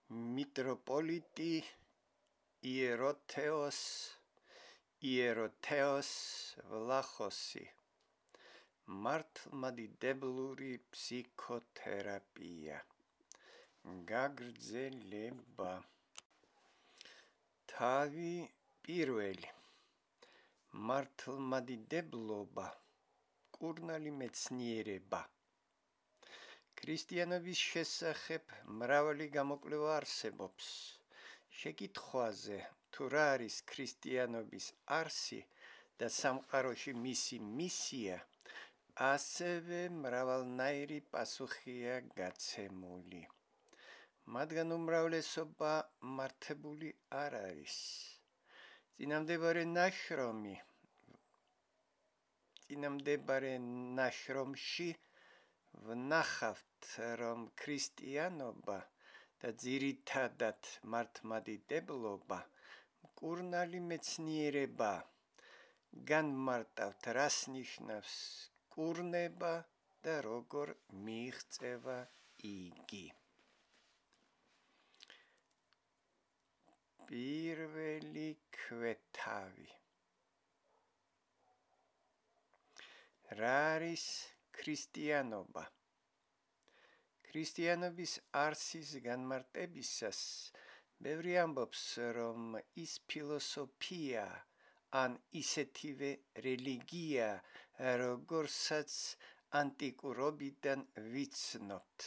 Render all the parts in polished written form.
მიტროპოლიტი ierottheos ი.ვლახოსი მართლმადიდებლური ფსიქოთერაპია გაგრძელება თავი პირველი მართლმადიდებლობა კურნალი მეცნიერება ქრისტიანობის შესახებ მრავალი გამოკვლევა არსებობს შეკითხვაზე თუ რა არის ქრისტიანობის არსი და სამყაროში მისი მისია ასევე მრავალნაირი პასუხია გაცემული მათგან უმრავლესობა მართებული არ არის წინამდებარე ნაშრომში ვნახავთ რომ ქრისტიანობა და ძირითადად მართლმადიდებლობა მკურნალი მეცნიერება განმარტავთ რას ნიშნავს კურნება და როგორ მიიღწევა იგი პირველი ქვეთავი რა არის ქრისტიანობა ქრისტიანობის არსის განმარტებისას ბევრი ამბობს რომ ის ფილოსოფია ან ისეთივე რელიგია როგორსაც ანტიკურობიდან ვიცნობთ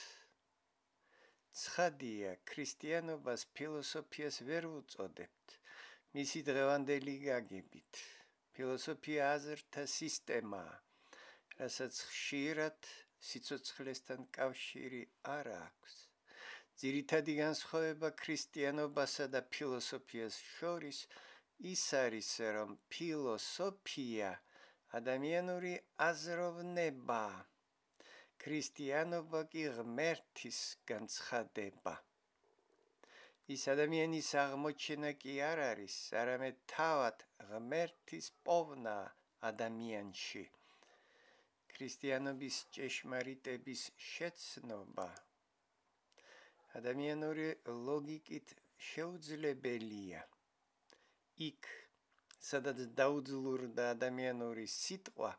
ცხადია ქრისტიანობას ფილოსოფიას ვერ ვუწოდებთ მისი დღევანდელი გაგებით ფილოსოფია აზრთა სისტემაა რასაც ხშირად სიცოცხლესთან კავშირი არ აქვს ძირითადი განსხვავება ქრისტიანობასა და ფილოსოფიას შორის ის არის რომ ფილოსოფია ადამიანური აზროვნება ქრისტიანობა კი ღმერთის განცხადება ის ადამიანის აღმოჩენა კი არ არის არამედ თავად ღმერთის პოვნა ადამიანში ქრისტიანობის ჭეშმარიტების შეცნობა ადამიანური ლოგიკით შეუძლებელია იქ სადაც დაუძლურდა ადამიანური სიტყვა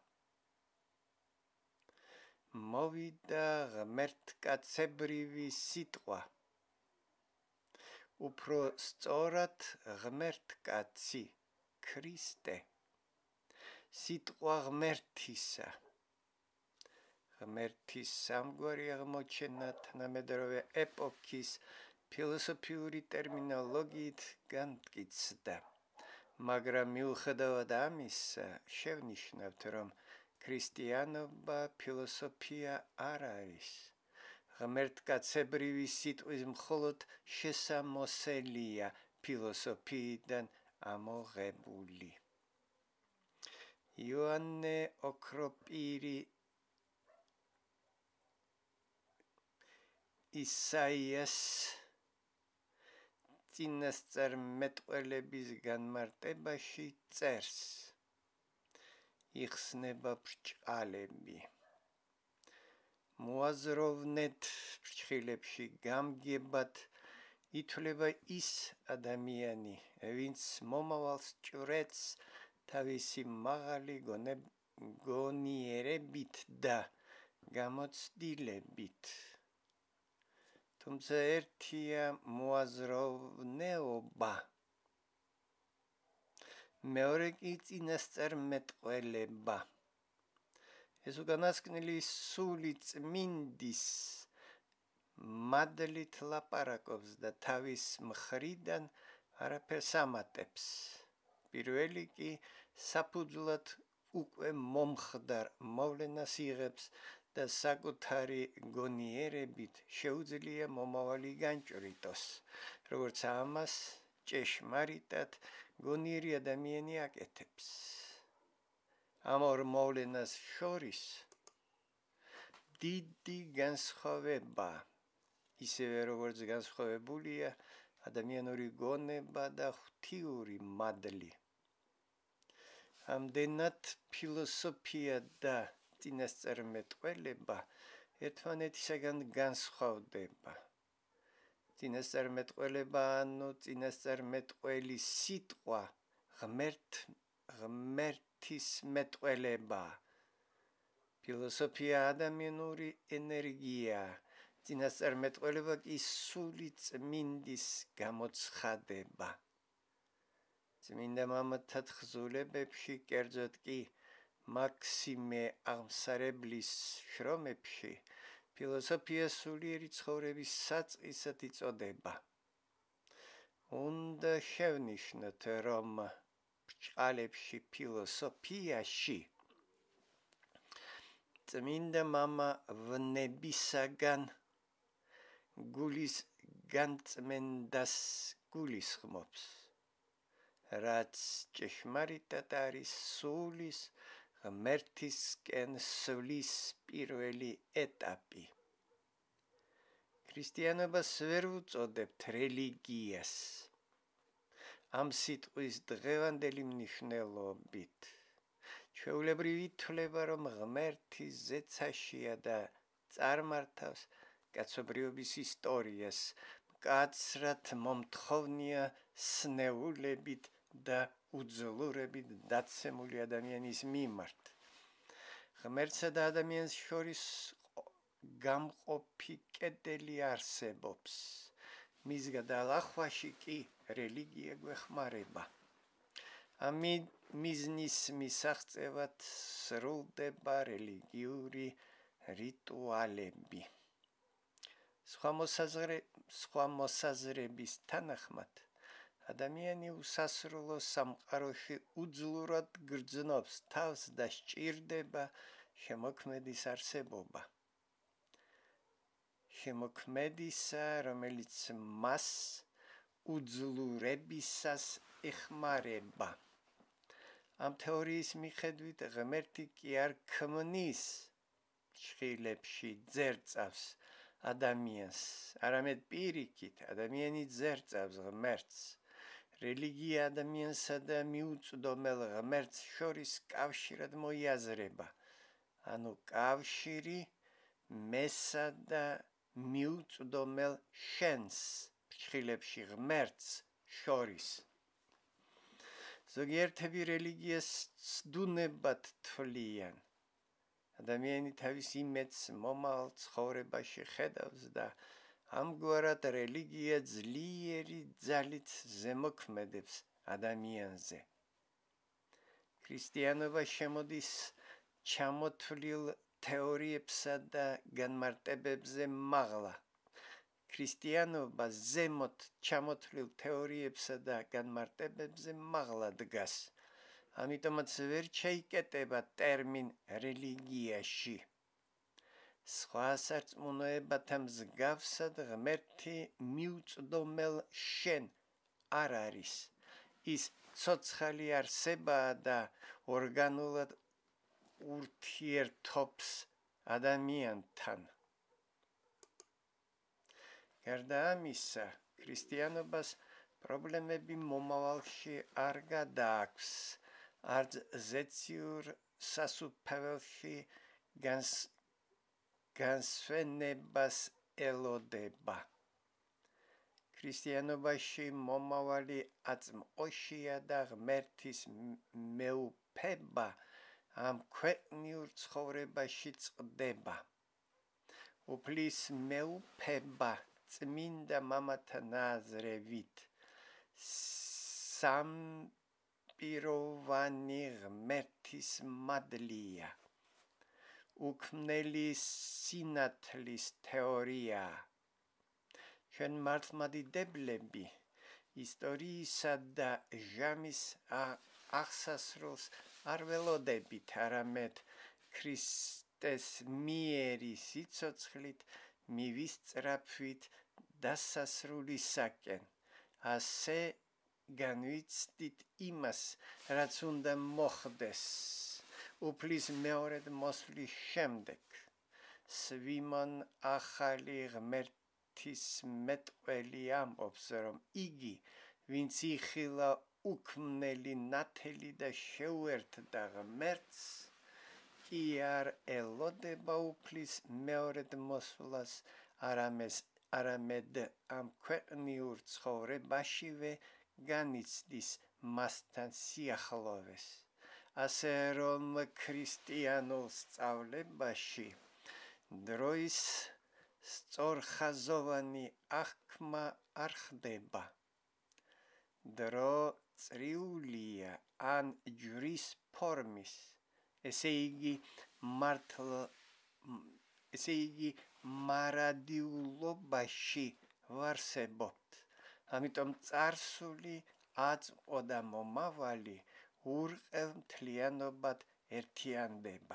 მოვიდა ღმერთკაცებრივი სიტყვა უფრო სწორად ღმერთკაცი ქრისტე სიტყვა ღმერთისა ღმერთის სამგვარი აღმოჩენა თანამედროვე ეპოქის ფილოსოფიური ტერმინოლოგიით განმტკიცდა მაგრამ მიუხედავად ამისა შევნიშნავთ რომ ქრისტიანობა ფილოსოფია არ არის ღმერთკაცებრივი სიტყვის მხოლოდ შესამოსელია ფილოსოფიიდან ამოღებული იოანე ოქროპირი ისაიას წინასწარმეტყველების განმარტებაში წერს იხსნება ბრჭყალები მოაზროვნეთ ფრჩხილებში გამგებად ითვლება ის ადამიანი ვინც მომავალს ჭვრეტს თავისი მაღალი გონიერებით და გამოცდილებით თუმცა ერთია მოაზროვნეობა მეორე კი წინასწარმეტყველება ეს უკანასკნელი სული წმინდის მადლით ლაპარაკობს და თავის მხრიდან არაფერს ამატებს პირველი კი საფუძვლად უკვე მომხდარ მოვლენას იღებს და საკუთარი გონიერებით შეუძლია მომავალი განჭვრიტოს როგორც ამას ჭეშმარიტად გონიერი ადამიანი აკეთებს ამ ორ მოვლენას შორის დიდი განსხვავება ისევე როგორც განსხვავებულია ადამიანური გონება და ღვთიური მადლი ამდენად ფილოსოფია და წინასწარმეტყველება ერთმანეთისაგან განსხვავდება წინასწარმეტყველება ანუ წინასწარმეტყველი სიტყვა ღმერთის მეტყველება. ფილოსოფია ადამიანური ენერგია, წინასწარმეტყველება კი სული წმინდის გამოცხადება. წმინდა მამათა თხზულებებში, კერძოდ კი მაქსიმე აღმსარებლის შრომებში, ფილოსოფია სულიერი ცხოვრების საწყისად იწოდება. უნდა შევნიშნოთ, რომ ბრჭყალებში ფილოსოფიაში წმინდა მამა ვნებისაგან გულის განწმენდას გულისხმობს, რაც ჭეშმარიტად არის სულის ღმერთისკენ სვლის პირველი ეტაპი. ქრისტიანობას ვერ ვუწოდებთ რელიგიას ამ სიტყვის დღევანდელი მნიშვნელობით. ჩვეულებრივი ითვლება, რომ ღმერთი ზეცაშია და წარმართავს კაცობრიობის ისტორიას, მკაცრად მომთხოვნია სნეულებით და უძლურებით დაცემული ადამიანის მიმართ. ღმერთსა და ადამიანს შორის გამყოფი კედელი არსებობს. მის გადალახვაში კი რელიგია გვეხმარება. ამ მიზნის მისაღწევად სრულდება რელიგიური რიტუალები. სხვა მოსაზრების თანახმად, ადამიანი უსასრულო სამყაროში უძლურად გრძნობს თავს და სჭირდება შემოქმედის არსებობა. შემოქმედისა, რომელიც მას უძლურებისას ეხმარება. ამ თეორიის მიხედვით ღმერთი კი არ ქმნის შხილებში ძერწავს ადამიანს, არამედ პირიქით ადამიანი ძერწავს ღმერთს. რელიგია ადამიანსა და მიუწვდომელ ღმერთს შორის კავშირად მოიაზრება, ანუ კავშირი მესა და მიუწვდომელ შენს შხილებში ღმერთს შორის. ზოგიერთები რელიგიას ცდუნებად თვლიან. ადამიანი თავის იმედს მომავალ ცხოვრებაში ხედავს და ამგვარად რელიგია ძლიერი ძალით ზემოქმედებს ადამიანზე. ქრისტიანობა შემოდის ჩამოთვლილ თეორიებსა და განმარტებებზე მაღლა. ქრისტიანობა ზემოთ ჩამოთვლილ თეორიებსა და განმარტებებზე მაღლა დგას. ამიტომაც ვერ შეიკეტება ტერმინ რელიგიაში. სხვა სარწმუნოებათა მსგავსად ღმერთი მიუწვდომელ შენ არ არის. ის ცოცხალი არსებაა და ორგანულად ურთიერთობს ადამიანთან. გარდა ამისა, ქრისტიანობას პრობლემები მომავალში არ გადააქვს, არც ზეციურ სასუფეველში განსვენებას ელოდება. ქრისტიანობაში მომავალი აწმყოშია და ღმერთის მეუფება ამ ქვეყნიურ ცხოვრებაში წყდება. უფლის მეუფება წმინდა მამათა ნაზრევით სამპიროვანი ღმერთის მადლია. უქმნელი სინათლის თეორია. ჩვენ მართლმადიდებლები ისტორიისა და ჟამის აღსასრულს არ ველოდებით, არამედ ქრისტეს მიერი სიცოცხლით მივისწრაფვით დასასრულისაკენ. ასე განვიცდით იმას, რაც უნდა მოხდეს უფლის მეორედ მოსვლის შემდეგ. სვიმონ ახალი ღმერთის მეტყველი ამბობს, რომ იგი, ვინც იხილა უქმნელი ნათელი და შეუერთდა ღმერთს, კი არ ელოდება უფლის მეორედ მოსვლას, არამედ არამედ ამ ქვეყნიურ ცხოვრებაშივე განიცდის მასთან სიახლოვეს, ასე რომ ქრისტიანულ სწავლებაში დროის სწორხაზოვანი აღქმა არ ხდება. დრო წრიულია ან ჯვრის ფორმის, ესე იგი მარადიულობაში ვარსებობთ, ამიტომ წარსული, აწმყო და მომავალი ურყევ მთლიანობად ერთიანდება.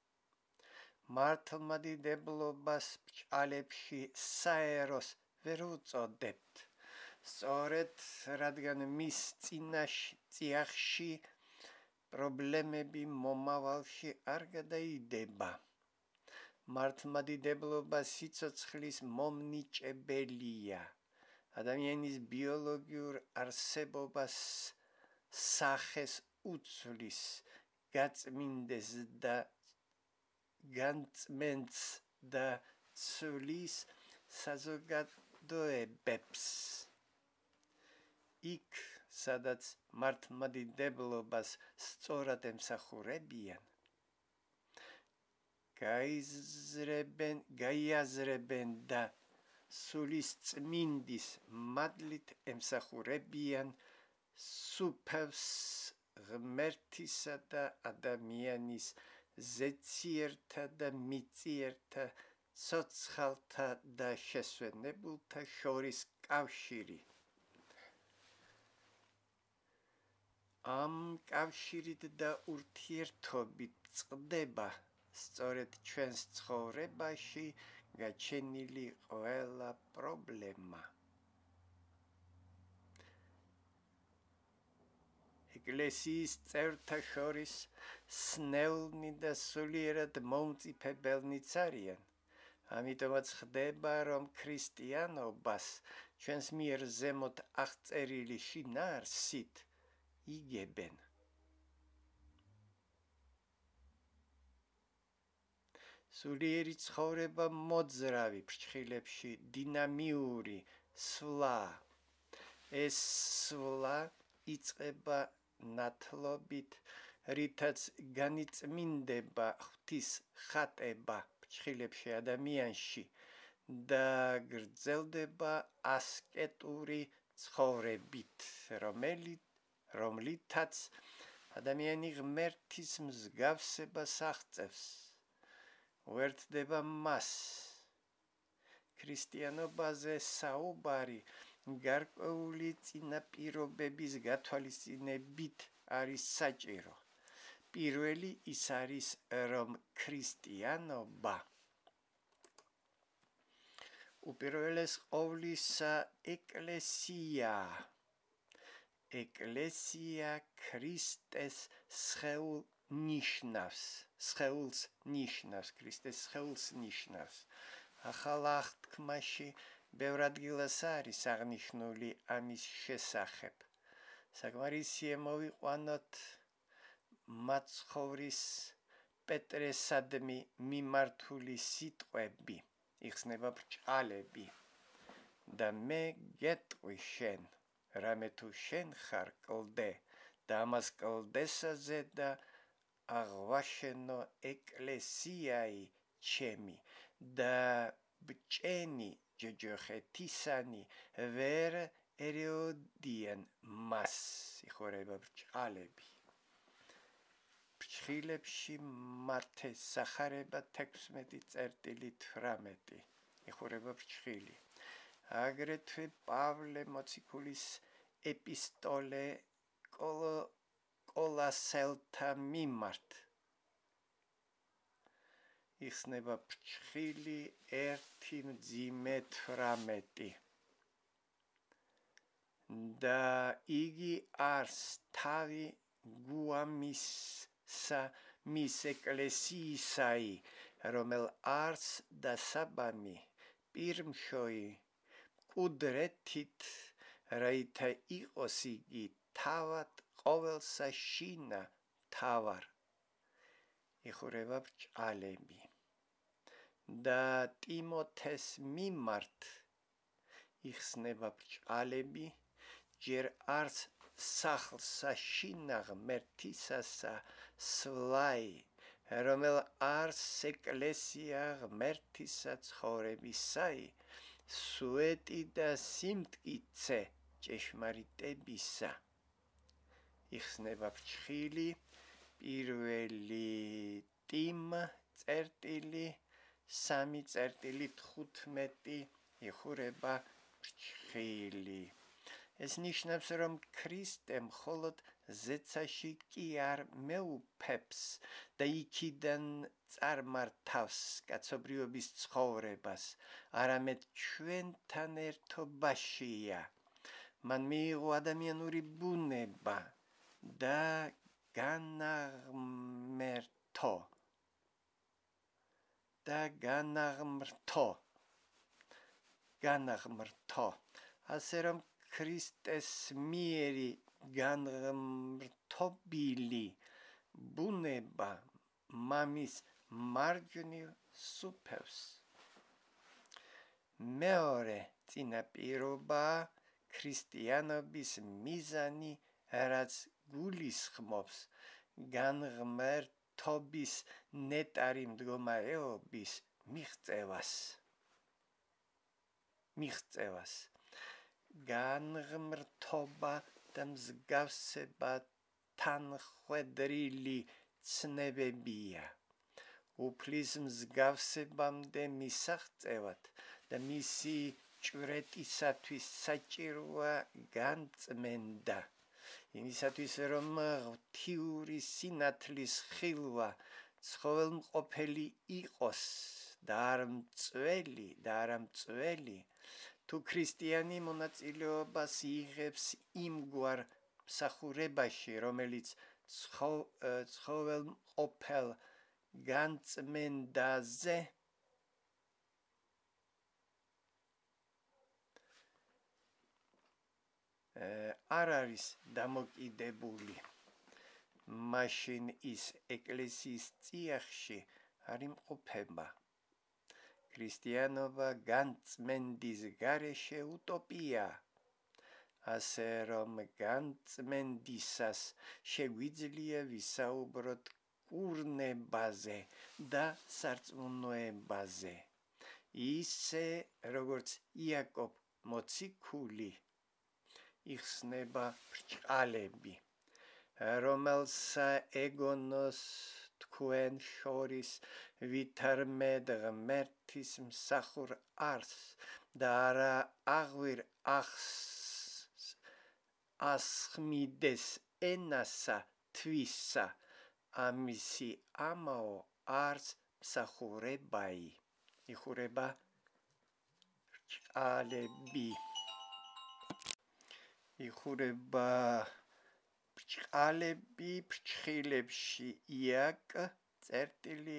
მართლმადიდებლობას ბრჭყალებში საეროს ვერ უწოდებთ, სწორედ რადგან მის წიაღში პრობლემები მომავალში არ გადაიდება. მართლმადიდებლობა სიცოცხლის მომნიჭებელია, ადამიანის ბიოლოგიურ არსებობას სახეს უცვლის, გაწმინდეს და განწმენდს და ცვლის საზოგადოებებს. იქ, სადაც მართლმადიდებლობას სწორად ემსახურებიან, გაიაზრებენ და სულისწმინდის მადლით ემსახურებიან სუფევს ღმერთისა და ადამიანის ზეციერთა და მიწიერთა ცოცხალთა და შესვენებულთა შორის კავშირი. ამ კავშირით და ურთიერთობით წყდება სწორედ ჩვენს ცხოვრებაში გაჩენილი ყველა პრობლემა. ეკლესიის წევრთა შორის სნეულნი და სულიერად მომწიფებელნიც არიან, ამიტომაც ხდება, რომ ქრისტიანობას ჩვენს მიერ ზემოთ აღწერილი შინაარსით იგებენ. სულიერი ცხოვრება მოძრავი ფრჩხილებში დინამიური სვლა. ეს სვლა იწყება ნათლობით, რითაც განიწმინდება ღვთის ხატება ფრჩხილებში ადამიანში და გრძელდება ასკეტური ცხოვრებით, რომლითაც ადამიანი ღმერთის მსგავსებას აღწევს, უერთდება მას. ქრისტიანობაზე საუბარი გარკვეული წინაპირობების გათვალისწინებით არის საჭირო. პირველი ის არის, რომ ქრისტიანობა უპირველეს ყოვლისა ეკლესია ქრისტეს სხეულს ნიშნავს. ახალ აღთქმაში ბევრ ადგილას არის აღნიშნული ამის შესახებ. საკმარისია მოვიყვანოთ მაცხოვრის პეტრესადმი მიმართული სიტყვები, იხსნება ბრჭყალები და მე გეტყვი შენ, რამე თუ შენ ხარ კლდე და ამას კლდესაზე და აღვაშენო ეკლესიայի ჩემი და ბჭენი ჯოჯოხეთისანი ვერ ერეოდიან მას. იხურება ბრჭყალები. ფრჩხილებში მათეს სახარება 16:18. იხურება ბრჭყილი. აგრეთვე პავლე მოციქულის ეპისტოლე კოლასელთა მიმართ იხსნება ბრჭყილი 1:18. და იგი არს თავი გუამისა მის ეკლესიისაი, რომელ არს და საბამი პირმშოი მკვდრეთით, რაითა იყოს იგი თავად ყოველსა შინა თავარ. იხურება ბრჭყალები. და ტიმოთეს მიმართ იხსნება ბრჭყალები, ჯერ არც სახლსა შინა ღმერთისასა სვლაი, რომელ არც ეკლესია ღმერთისა ცხოვრებისაი, სუეტი და სიმტკიცე ჭეშმარიტებისა. იხსნება ბრჭხილი, პირველი ტიმ წერტილი, 3.15 იხურება ბრჭხილი. ეს ნიშნავს, რომ ქრისტე მხოლოდ ზეცაში კი არ მეუფებს და იქიდან წარმართავს კაცობრიობის ცხოვრებას, არამედ ჩვენთან ერთობაშია. მან მიიღო ადამიანური ბუნება და განაღმრთო, ასე რომ ქრისტეს მიერი განღმრთობილი ბუნება მამის მარჯვნივ სუფევს. მეორე წინაპირობა ქრისტიანობის მიზანი, რაც გულისხმობს განღმრთობის ნეტარი მდგომარეობის მიღწევას. განღმრთობა და მსგავსება თანხვედრილი ცნებებია. უფლის მსგავსებამდე მისაღწევად და მისი ჭვრეტისათვის საჭიროა განწმენდა, იმისათვის რომ ღვთიური სინათლის ხილვა ცხოველმყოფელი იყოს და არა მწველი, თუ ქრისტიანი მონაწილეობას იღებს იმგვარ მსახურებაში, რომელიც ცხოველმყოფელ განწმენდაზე არ არის დამოკიდებული, მაშინ ის ეკლესიის წიაღში არ იმყოფება. ქრისტიანობა განწმენდის გარეშე უტოპია, ასე რომ განწმენდისას შეგვიძლია ვისაუბროთ კურნებაზე და სარწმუნოებაზე, ისე როგორც იაკობ მოციქული იხსნება ბრჭყალები, რომელსა ეგონოს თქვენ შორის ვითარმედ ღმერთის მსახურ არს და არა აღვირ ასხმიდეს ენასა თვისა, ამისი ამაო არც მსახურებაი. იხურება ბრჭყალები. იხურება ბრჭყალები ბრჭხილებში იაკ წერტილი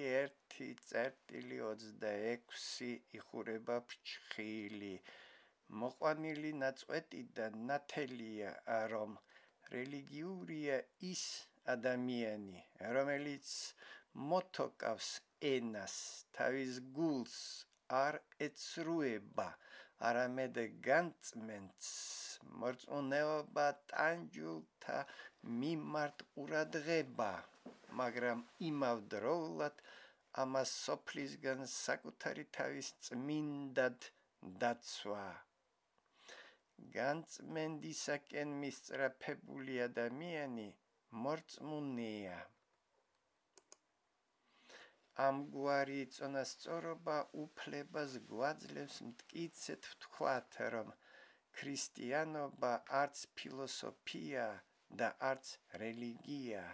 1.26 იხურება ბრჭხილი. მოყვანილი ნაწყვეტიდან ნათელია, რომ რელიგიურია ის ადამიანი, რომელიც მოთოკავს ენას, თავის გულს არ ეცრუება, არამედ განწმენს, მორწმუნეობა ტანჯულთა მიმართ ყურადღება, მაგრამ იმავდროულად ამას სოფლისგან საკუთარი თავის წმინდად დაცვა. განწმენდისაკენ მისწრაფებული ადამიანი მორწმუნეა. ამგვარი წონასწორობა უფლებას გვაძლევს მტკიცედ ვთქვათ, რომ ქრისტიანობა არც ფილოსოფია და არც რელიგია.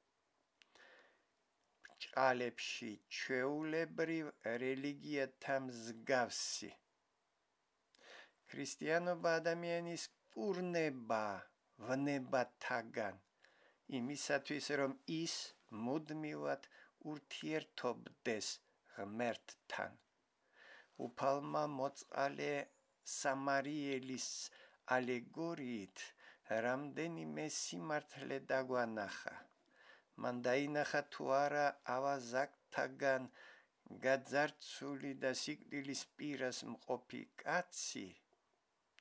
ბრჭყალებში ჩვეულებრივ რელიგიათა მსგავსი. ქრისტიანობა ადამიანის კურნება ვნებათაგან, იმისათვის რომ ის მუდმივად ურთიერთობდეს ღმერთთან. უფალმა მოწყალე სამარიელის ალეგორიით რამდენიმე სიმართლე დაგვანახა. მან დაინახა თუ არა ავაზაკთაგან გაძარცული და სიკვდილის პირას მყოფი კაცი,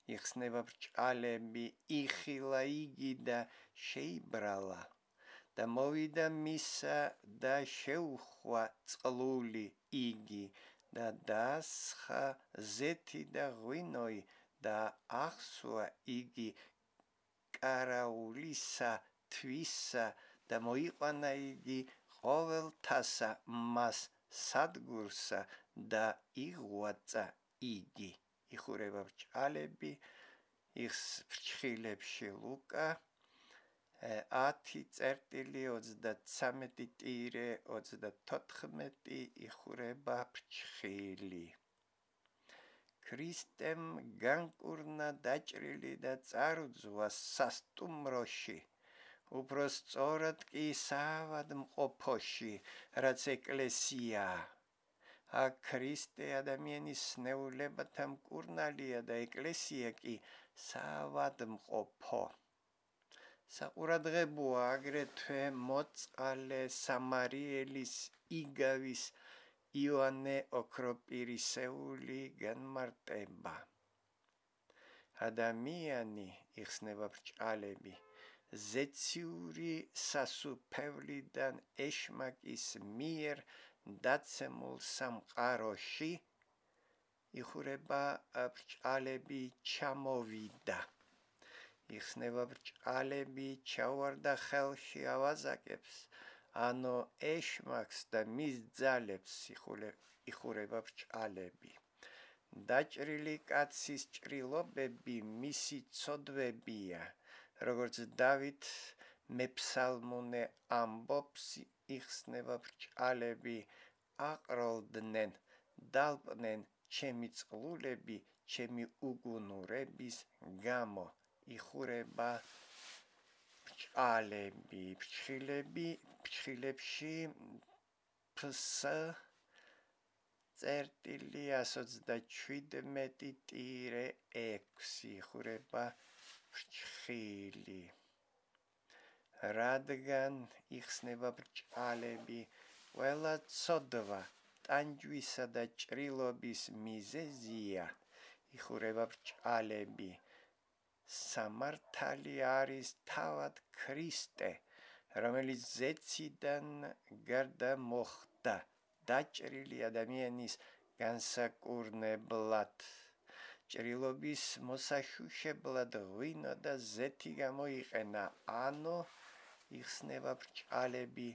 იხსნება ბრჭყალები, იხილა იგი და შეიბრალა და მოვიდა მისა და შეუხვა წყლული იგი და დაასხა ზეთი და ღვინოი და ახსვა იგი კარაულისა თვისა და მოიყვანა იგი ყოველთასა მას სადგურსა და იღვაწა იგი. იხურება ბრჭყალები ფრჩხილებში ლუკა 10:33-34 იხურება ბრჭხილი. ქრისტემ განკურნა დაჭრილი და წარუძვა სასტუმროში, უფრო სწორად კი საავადმყოფოში, რაც ეკლესიაა. აქ ქრისტე ადამიანის სნეულებათა მკურნალია და ეკლესია კი საავადმყოფო. საყურადღებოა აგრეთვე მოწყალე სამარიელის იგავის იოანე ოქროპირისეული განმარტება. ადამიანი, იხსნება ბრჭყალები, ზეციური სასუფევლიდან ეშმაკის მიერ დაცემულ სამყაროში, იხურება ბრჭყალები ჩამოვიდა. იხსნება ბრჭყალები ჩავარდა ხელში ავაზაკებს, ანუ ეშმაკს და მის ძალებს იხურება ბრჭყალები. დაჭრილი კაცის ჭრილობები მისი ცოდვებია, როგორც დავით მეფსალმუნე ამბობს, იხსნება ბრჭყალები აყროლდნენ, დალპნენ ჩემი წყლულები, ჩემი უგუნურების გამო. იხურება ბრჭყალები, ფრჩხილებში ფს.127-6 იხურება ფრჩხილი. რადგან იხსნება ბრჭყალები, ყველა ცოდვა ტანჯვისა და ჭრილობის მიზეზია, იხურება ბრჭყალები. სამართალი არის თავად ქრისტე, რომელიც ზეციდან გარდა მოხდა დაჭრილი ადამიანის განსაკურნებლად. ჭრილობის მოსაშუშებლად ღვინო და ზეთი გამოიყენა, ანუ იხსნება ბრჭყალები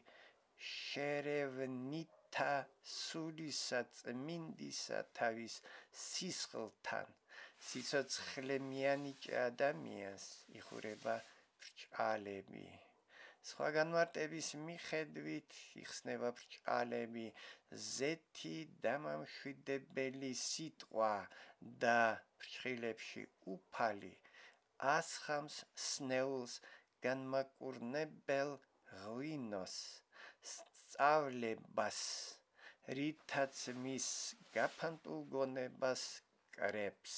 შერევნითა სულისა წმინდისა თავის სისხლთან. სიცოცხლე მიანიჭა ადამიანს, იხურება ბრჭყალები. სხვა განმარტების მიხედვით იხსნება ბრჭყალები ზეთი დამამშვიდებელი სიტყვა და ფრჩხილებში უფალი ასხამს სნეულს განმაკურნებელ ღვინოს, სწავლებას, რითაც მის გაფანტულ გონებას კრებს.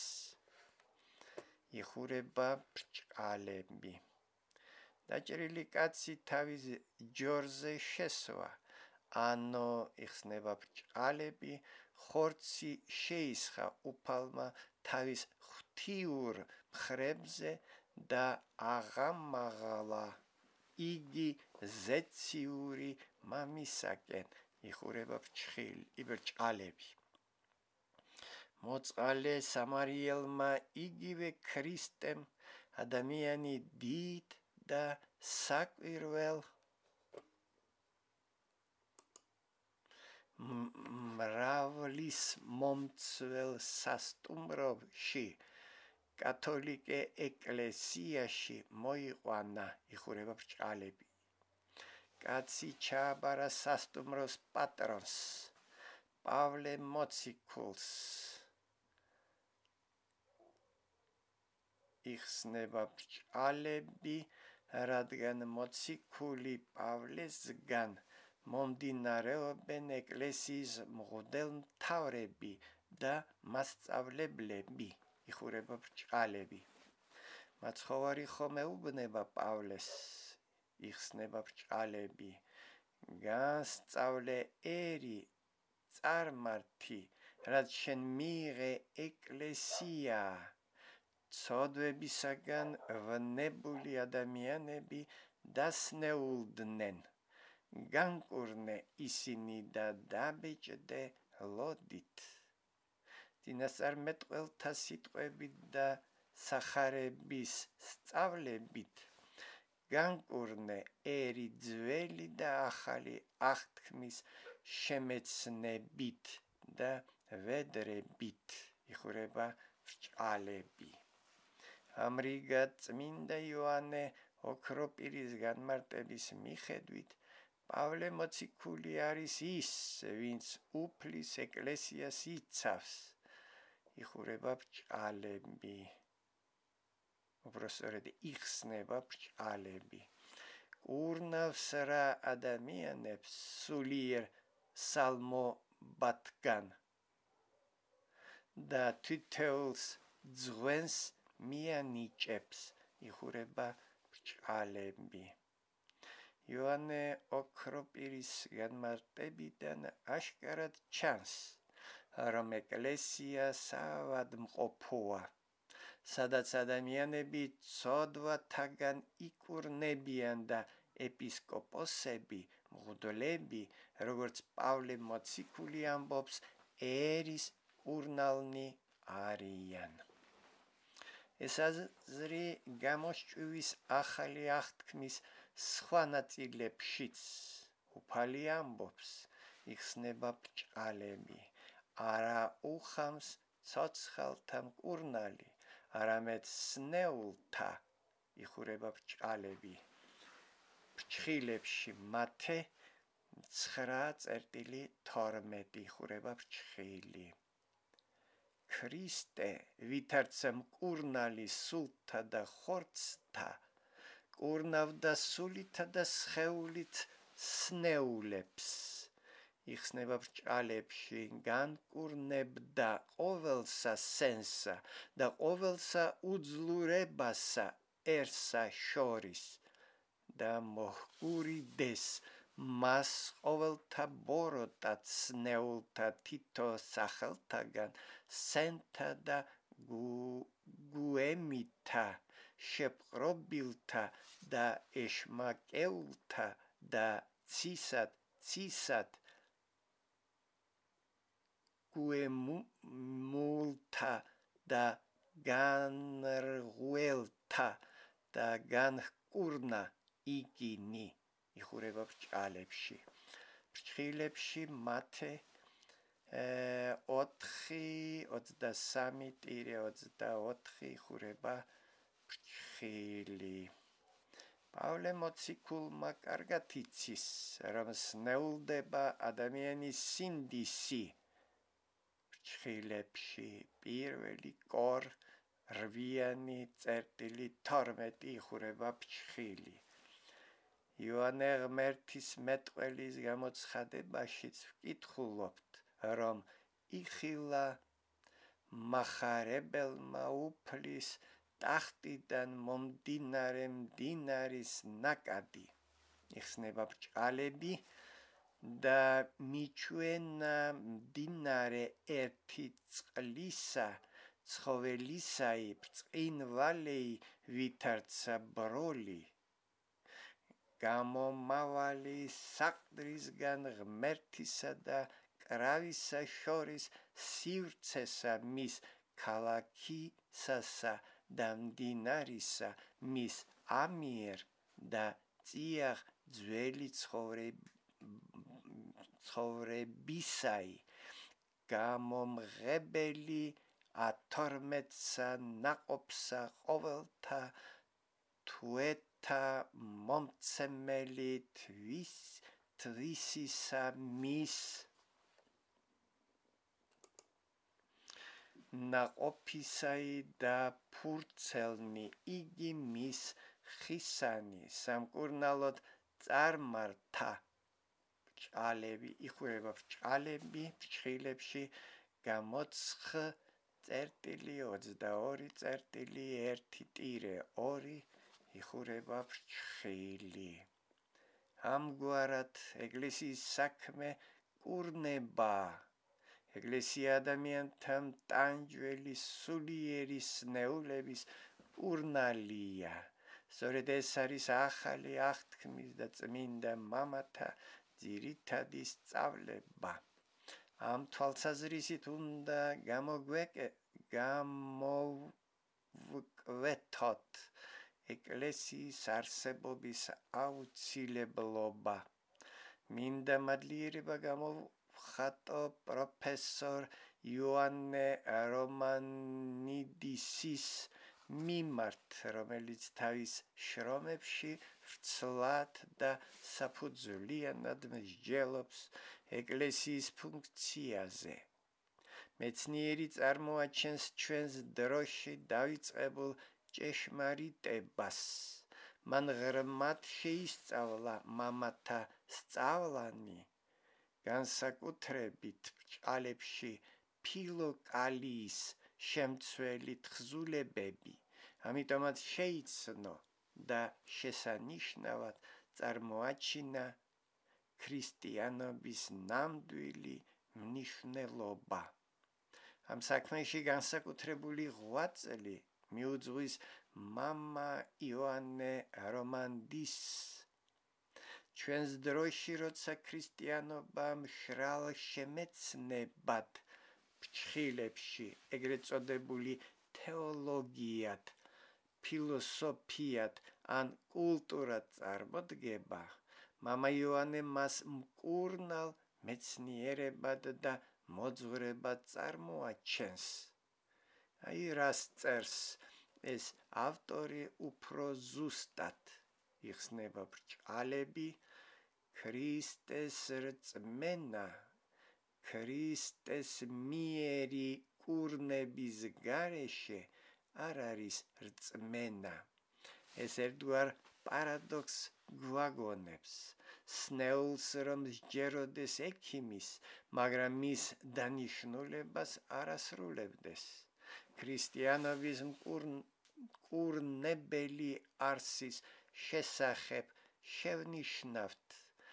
იხურება ბრჭყალები. დაჭრილი კაცი თავის ჯორზე შესვა, ანუ იხსნება ბრჭყალები, ხორცი შეისხა უფალმა თავის ღვთიურ მხრებზე და აღამაღლა იგი ზეციური მამისაკენ, იხურება ბრჭყალები. მოწყალე სამარიელმა იგივე ქრისტემ ადამიანი დიდ და საკვირველ მრავლის მომცველ სასტუმროში კათოლიკე ეკლესიაში მოიყვანა, იხურება ბრჭყალები. კაცი ჩააბარა სასტუმროს პატრონს, პავლე მოციქულს, იხსნება ბრჭყალები, რადგან მოციქული პავლესგან მომდინარეობენ ეკლესიის მღვდელმთავრები და მასწავლებლები, იხურება ბრჭყალები. მაცხოვარი ხომ ეუბნება პავლეს, იხსნება ბრჭყალები, განსწავლე ერი, წარმართი, რაც შენ მიიღე ეკლესია, ცოდვებისაგან ვნებული ადამიანები დასნეულდნენ. განკურნე ისინი და დაბეჭდე ლოდით. წინასწარმეტყველთა სიტყვებით და სახარების სწავლებით განკურნე ერი ძველი და ახალი აღთქმის შემეცნებით და ვედრებით იხურება ბრჭყალები. ამრიგად წმინდა იოანე ოქროპირის განმარტების მიხედვით პავლე მოციქული არის ის, ვინც უფლის ეკლესიას იცავს, იხურება ბრჭყალები. უბრალოდ იხსნება ბრჭყალები. კურნავს რა ადამიანებს სულიერ სალმობათგან და თითოეულს ძღვენს მიანიჭებს, იხურება ბრჭყალები. იოანე ოქროპირის განმარტებიდან აშკარად ჩანს, რომ ეკლესია საავადმყოფოა, სადაც ადამიანები ცოდვათაგან იკურნებიან და ეპისკოპოსები, მღვდლები, როგორც პავლე მოციქული ამბობს, ერის კურნალნი არიან. ეს აზრი გამოსჭვის ახალი აღთქმის სხვა ნაწილებშიც. უფალი ამბობს, იხსნება ბრჭყალები, არა უხამს ცოცხალთა მკურნალი, არამედ სნეულთა, იხურება ბრჭყალები. ფრჩხილებში მათე 9:12 იხურება ბრჭყილი. ქრისტე, ვითარც მკურნალი სულთა და ხორცთა, კურნავდა სულითა და სხეულით სნეულებს, იხსნება ბრჭყალებში, განკურნებდა ყოველსა სენსა და ყოველსა უძლურებასაერსა შორის და მოჰგურიდეს მას ყოველთა ბოროტად სნეულთა თითო სახელთაგან სენთა და გუემითა, შეპყრობილთა და ეშმაკეულთა და ცისად გუემულთა და განრღველთა და განჰკურნა იგინი, იხურება ბრჭყალებში. ბრჭყილებში მათე 4:23-24 იხურება ბრჭყილი. პავლე მოციქულმა კარგად იცის, რომ სნეულდება ადამიანის სინდისი. ბრჭყილებში პირველი კორ 8:12 იხურება ბრჭყილი. იოანე ღმერთის მეტყველის გამოცხადებაშიც ვკითხულობთ, რომ იხილა მახარებელმა უფლის ტახტიდან მომდინარე მდინარის ნაკადი, იხსნება ბრჭყალები და მიჩვენა მდინარე ერთი წყლისა, ცხოველისაი, ბრწყინვალეი, ვითარცა ბროლი, გამომავალი საყდრისგან ღმერთისა და კრავისა შორის სივრცესა მის ქალაქისასა და მდინარისა მის ამიერ და წიაღ ძველი ცხოვრებისაი, გამომღებელი 12-სა ნაყოფსა ყოველთა თვეთა მომცემელი თვისისა მის ნაყოფისაი და ფურცელნი, იგი მის ხისანი, სამკურნალოდ წარმართა. ბრჭყალები, იხურება ბრჭყალები, ბრჭყილებში გამოცხ.22.1-2 იხურება ბრჭყილი. ამგვარად ეკლესიის საქმე კურნება, ეკლესია ადამიანთა მტანჯველი სულიერი სნეულების ურნალია. სწორედ ეს არის ახალი აღთქმის და წმინდა მამათა ძირითადი სწავლება. ამ თვალსაზრისით უნდა გამოვკვეთოთ ეკლესიის არსებობის აუცილებლობა. მინდა მადლიერება გამოვხატო პროფესორ იოანე რომანიდისის მიმართ, რომელიც თავის შრომებში ვრცლად და საფუძვლიანად მსჯელობს ეკლესიის ფუნქციაზე. მეცნიერი წარმოაჩენს ჩვენს დროში დავიწყებულ ჭეშმარიტებას. მან ღრმად შეისწავლა მამათა სწავლანი, განსაკუთრებით ბრჭყალებში ფილოკალიის შემცველი თხზულებები, ამიტომაც შეიცნო და შესანიშნავად წარმოაჩინა ქრისტიანობის ნამდვილი მნიშვნელობა. ამ საქმეში განსაკუთრებული ღვაწლი მიუძღვის მამა იოანე რომანიდისს. ჩვენს დროში, როცა ქრისტიანობა მშრალ შემეცნებად ფრჩხილებში, ეგრეთ წოდებული თეოლოგიად, ფილოსოფიად ან კულტურად წარმოდგება, მამა იოანე მას მკურნალ მეცნიერებად და მოძღვრებად წარმოაჩენს. რას წერს ეს ავტორი უფრო ზუსტად? იხსნება ბრჭყალები, ქრისტეს რწმენა, ქრისტეს მიერი კურნების გარეშე არ არის რწმენა. ეს ერთგვარ პარადოქსს გვაგონებს. სნეულს რომ სჯეროდეს ექიმის, მაგრამ მის დანიშნულებას არ ასრულებდეს. ქრისტიანობის მკურნებელი არსის შესახებ შევნიშნავთ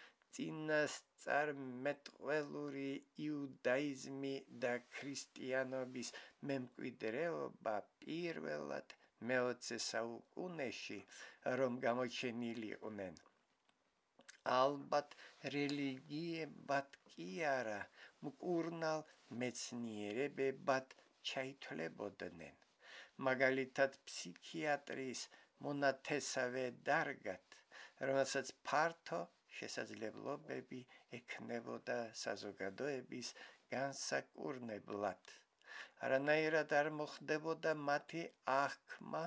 წინასწარმეტყველური იუდაიზმი და ქრისტიანობის მემკვიდრეობა პირველად მე-20 საუკუნეში რომ გამოჩენილიყვნენ. ალბათ რელიგიებად კი არა, მკურნალ მეცნიერებებად ჩაითვლებოდნენ. მაგალითად ფსიქიატრიის მონათესავე დარგად, რომელსაც ფართო შესაძლებლობები ექნებოდა საზოგადოების განსაკურნებლად. არანაირად არ მოხდებოდა მათი აღქმა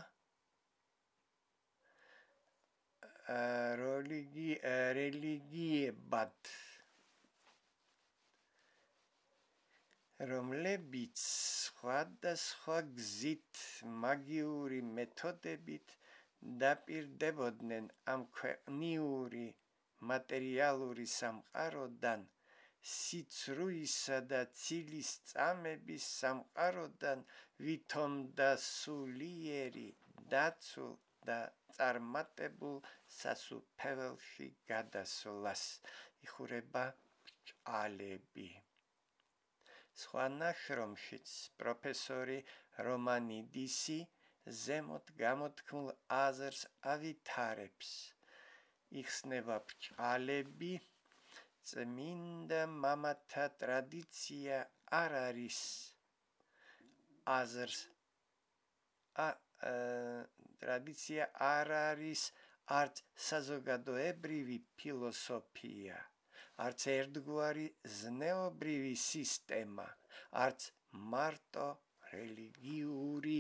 რელიგიებად, რომლებიც სხვადასხვა გზით მაგიური მეთოდებით დაპირდებოდნენ ამ ქვეყნიური მატერიალური სამყაროდან, სიცრუისა და ცილის წამების სამყაროდან ვითომ და სულიერი, დაცულ და წარმატებულ სასუფეველში გადასვლას. იხურება ბრჭყალები. სხვა ნაშრომშიც პროფესორი რომანიდისი ზემოთ გამოთქმულ აზრს ავითარებს. იხსნება ბრჭყალები, წმინდა მამათა ტრადიცია არ არის არც საზოგადოებრივი ფილოსოფია, არც ერთგვარი ზნეობრივი სისტემა, არც მარტო რელიგიური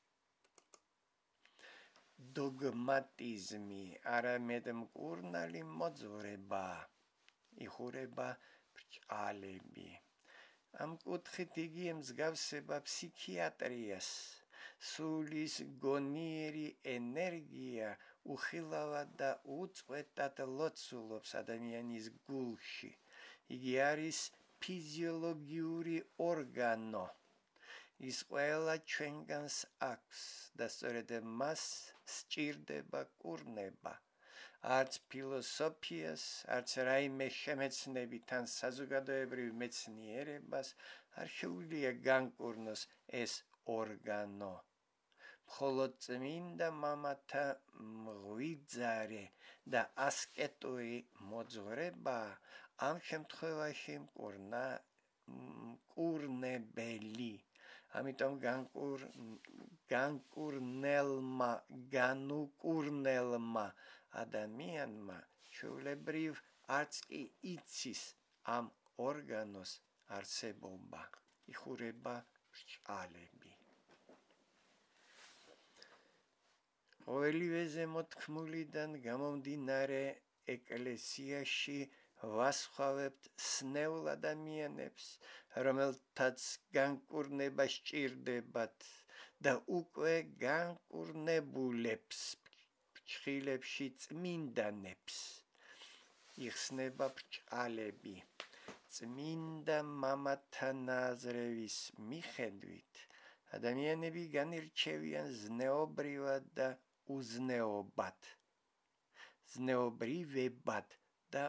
დოგმატიზმი, არამედ მკურნალი მოძღვრება. იხურება ბრჭყალები. ამ კუთხით იგი ემსგავსება ფსიქიატრიას. სულის გონიერი ენერგია უხილავად და უწყვეტად ლოცულობს ადამიანის გულში. იგი არის ფიზიოლოგიური ორგანო. ის ყველა ჩვენგანს აქვს და სწორედ მას სჭირდება კურნება. არც ფილოსოფიას, არც რაიმე შემეცნებით ან საზოგადოებრივ მეცნიერებას, არ შეუძლია განკურნოს ეს ორგანო. მხოლოდ წმინდა მამათა მღვიძარე და ასკეტური მოძღვრება ამ შემთხვევაში მკურნებელი. ამიტომ განუკურნელმა ადამიანმა ჩვეულებრივ არც კი იცის ამ ორგანოს არსებობა. იხურება ბრჭყალები. ყოველივე ზემოთქმულიდან გამომდინარე ეკლესიაში ვასხვავებთ სნეულ ადამიანებს, რომელთაც განკურნება სჭირდებათ და უკვე განკურნებულებს ფრჩხილებში წმინდანებს. იხსნება ბრჭყალები. წმინდა მამათა ნაზრების მიხედვით ადამიანები განირჩევიან ზნეობრივად და უზნეობად. ზნეობრივებად და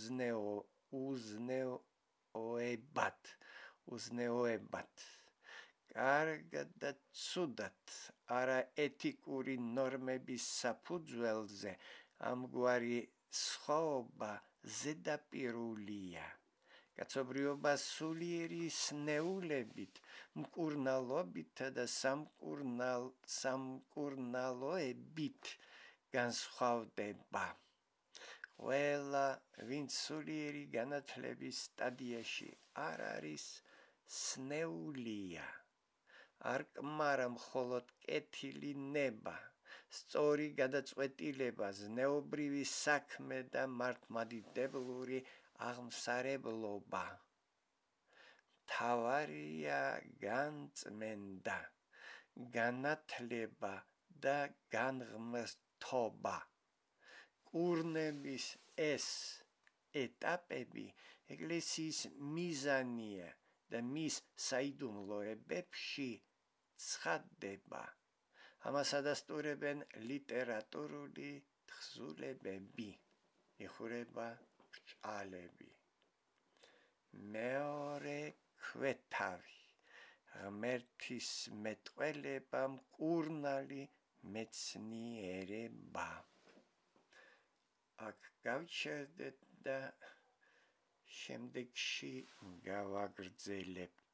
უზნეოებად. კარგად და ცუდად არაეთიკური ნორმების საფუძველზე ამგვარი სხვაობა ზედაპირულია. კაცობრიობა სულიერი სნეულებით, მკურნალობითა და სამკურნალოებით განსხვავდება. ყველა, ვინც სულიერი განათლების სტადიაში არ არის, სნეულია. არ კმარა მხოლოდ კეთილი ნება, სწორი გადაწყვეტილება, ზნეობრივი საქმე და მართლმადიდებლური აღმსარებლობა. მთავარია განწმენდა, განათლება და განღმრთობა. კურნების ეს ეტაპები ეკლესიის მიზანია და მის საიდუმლოებებში ცხადდება. ამას ადასტურებენ ლიტერატურული თხზულებები. იხურება ბრჭყალები. მეორე ქვეთავი. ღმერთის მეტყველება მკურნალი მეცნიერება. აქ გავჩერდეთ და შემდეგში გავაგრძელებთ.